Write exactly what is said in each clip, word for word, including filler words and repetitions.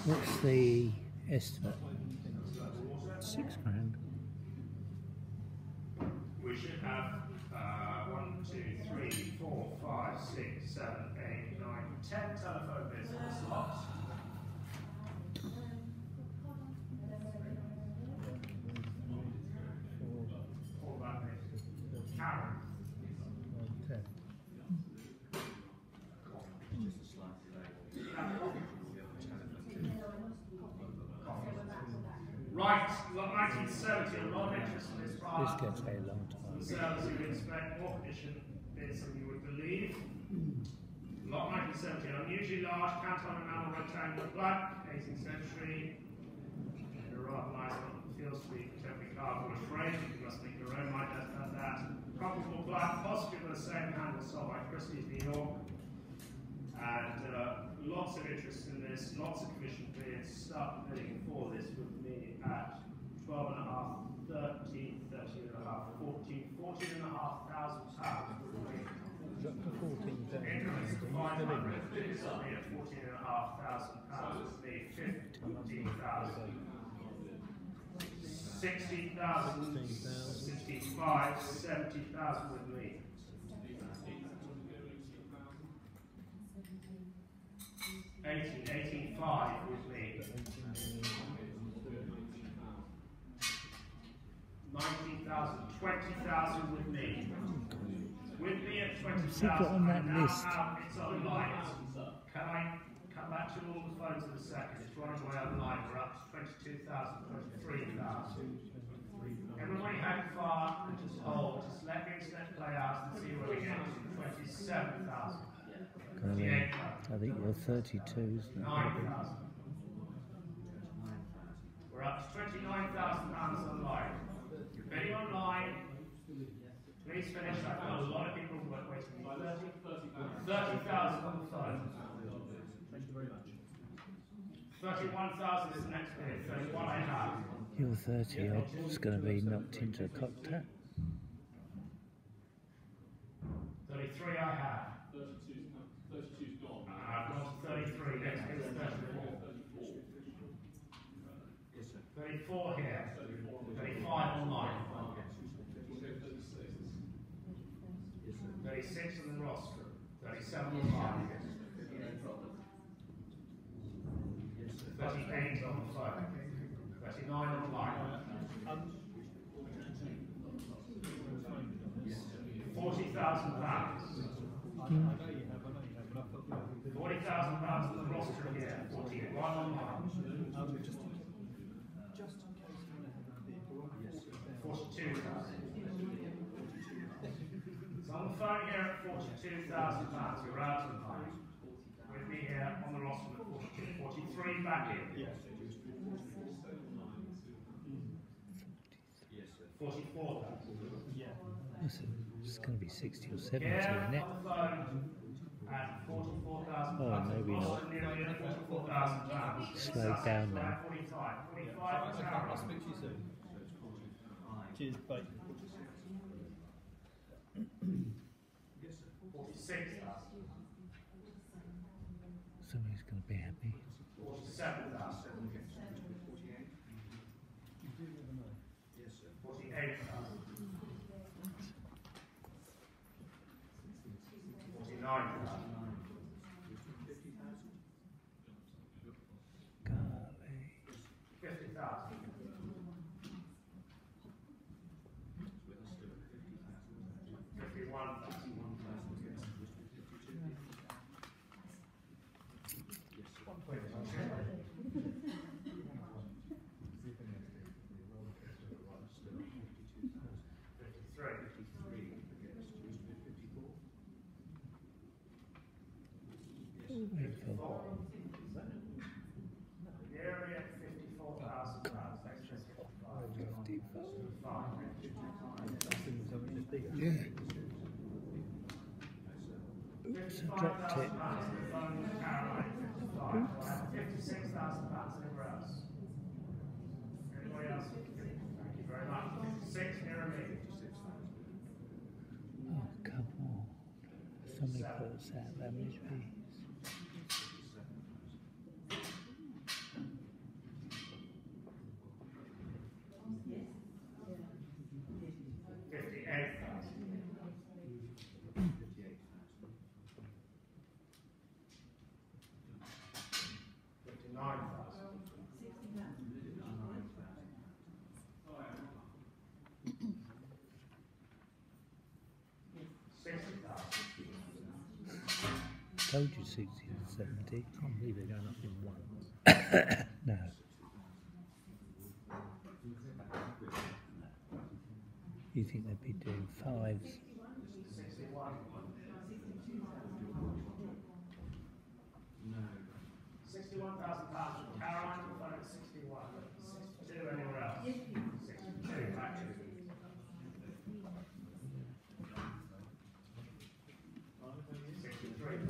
What's the estimate? Six grand. We should have uh, one, two, three, four, five, six, seven, eight, nine, ten telephone bids in the slots. All that is Karen. Right, nineteen seventy, a lot of interest in this bar. This gets a long time. Sales you would expect, more condition bids than you would believe. Lot nineteen seventy, unusually large, canton enamel rectangular black, eighteenth century. The rather nice one feels to be contemporary cardboard frame. You must make your own, might just have that. Comparable black, possibly with the same handle sold by Christie's New York. And uh, lots of interest in this, lots of commission bids. Start bidding for this with me at twelve and a half, thirteen, thirteen and a half, fourteen, fourteen and a half thousand pounds. Up to fourteen thousand. Increments of five hundred bids up here, fourteen and a half thousand pounds with me, fifteen thousand. sixty thousand, sixty-five, seventy thousand with me. eighteen, eighteen, five with me. nineteen thousand, twenty thousand with me. With me at twenty thousand. on that now list? Out, it's online. Can I come back to all the phones in a second? It's running away online. We're up to twenty-two thousand, twenty-three thousand. Everybody hang far and just hold. Just let the internet play out and see where we get to. twenty-seven thousand. twenty-eight thousand. I think you're thirty-two, isn't it? nine thousand. We're up to twenty-nine thousand pounds online. You're bidding online. Please finish. I've got a lot of people waiting. thirty thousand on the phone. Thank you very much. thirty-one thousand is the next bid. thirty-one I have. You're thirty, I'm just going to be knocked into a cocktail. thirty-three I have. thirty-two's gone. And I've got thirty-three. Next bid is thirty-four. thirty-four here. thirty-five online. thirty-six on the roster. thirty-seven online. thirty-eight on the phone. thirty-nine online. forty thousand pounds. forty thousand pounds on the roster here. forty-one online. forty-two thousand. So on the phone here at forty-two thousand pounds, you're out of line. With me here on the roster at forty-two. forty-three back in. forty-four thousand. It's going to be sixty or seventy, Yeah, isn't it? on the phone at forty-four thousand Oh, pounds. maybe not. forty-four thousand pounds. Slow down now. forty-five. forty-five for Karen. I'll speak to you soon. Cheers, bye. forty-six thousand. Somebody's going to be happy. forty-seven thousand. forty-eight thousand. forty-nine thousand. Golly. fifty thousand. fifty-one thousand. Area fifty-four thousand pounds. Yeah. Oops, I dropped it. fifty-six thousand pounds anywhere else. Anybody else? Thank you very much. fifty-six near me. Oh, come on. Somebody puts out that many peas. Sixty-nine thousand. Sixty thousand. Told you sixty and seventy. Can't believe they're going up in one. No. You think they'd be doing fives? Sixty-one. Sixty-one thousand pounds from Caroline, we'll find it sixty-one. Sixty-two anywhere else. Sixty-two, back to you. Sixty-three.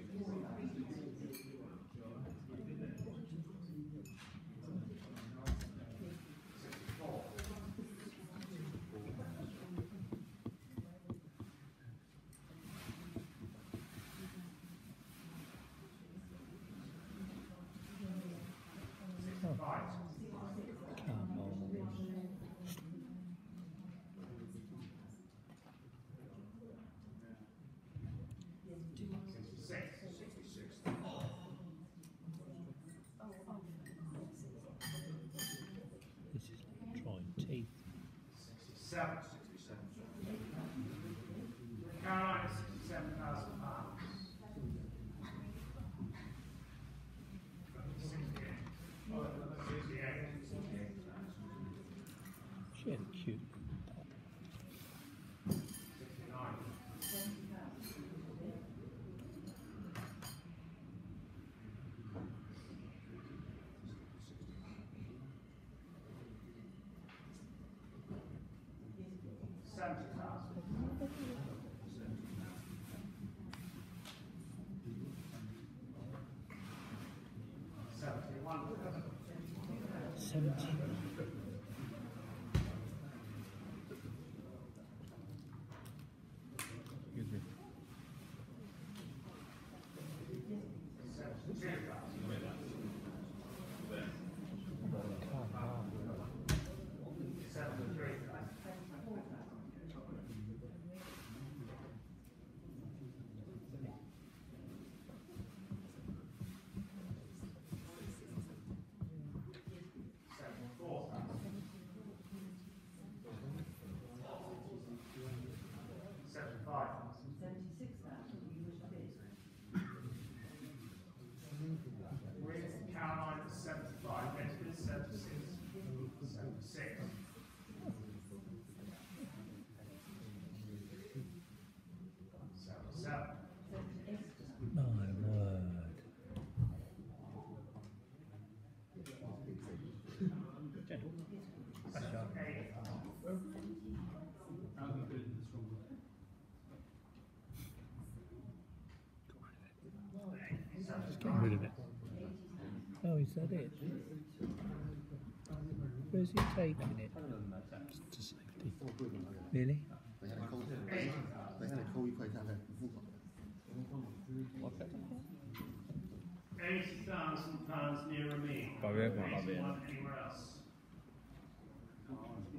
Sixty-four. Sixty-five. Come on. Sixty-six. This is like trying teeth. Sixty-seven. Caroline is sixty-seven thousand pounds. Sixty-eight. Sixty-eight. She had a cute top. Sixty-nine. Seventy thousand. Seventy-one thousand. Seventy. Excuse me. Seventy-two thousand. Come on. Seventy-three thousand. Seventy-four thousand. Seventy-five thousand. Seventy-six thousand, you wish to bid. With Caroline at seventy-five, next bid seventy-six. Seventy-six. Seventy-seven. My word. Eighty. How can we put it in this wrong? Just getting rid of it. Oh, is that it? Where's he taking it? To safety. Really? They had a cold, they had a cold quite out Eighty thousand pounds nearer me. By the way, Eighty-one anywhere else.